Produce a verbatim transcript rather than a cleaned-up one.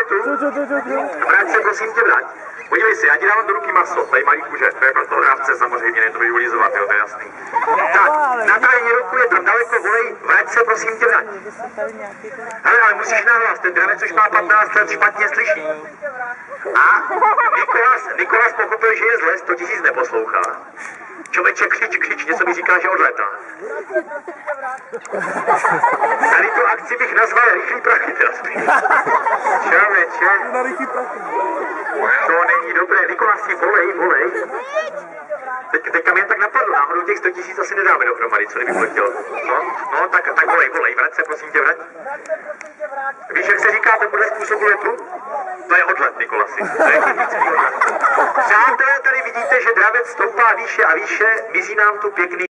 tu. Vrať se, prosím tě, vrať. Podívej se, já ti dávám do ruky maso, tady malý kuře, to je pro toho dávce samozřejmě, ne to visualizovat, jo, to je jasný. Tak, na tajně ruku je tam daleko, volej, vrať se, prosím tě, vrať. Hele, ale musíš nahlas, ten dravec už má patnáct let, špatně slyší. A Nikolas, Nikolas pochopil, že je zle, sto tisíc neposlouchá. Člověče, křič, křič, něco mi říká, že odletá. Tady tu akci bych nazval rychlý prachy teda spíš. Člověče. To není dobré. Nikolasi, volej, volej. Teď, teďka mě jen tak napadlo, náhodou těch sto tisíc asi nedáme dohromady, co kdybych chtěl. No, no, tak, tak volej, volej, vrať se, prosím tě, vrať. Víš, jak se říká podle způsobu letu? To je odlet, Nikolasi. To je chytický odlet. Přátelé, tady vidíte, že dravec stoupá výše a výše, mizí nám tu pěkný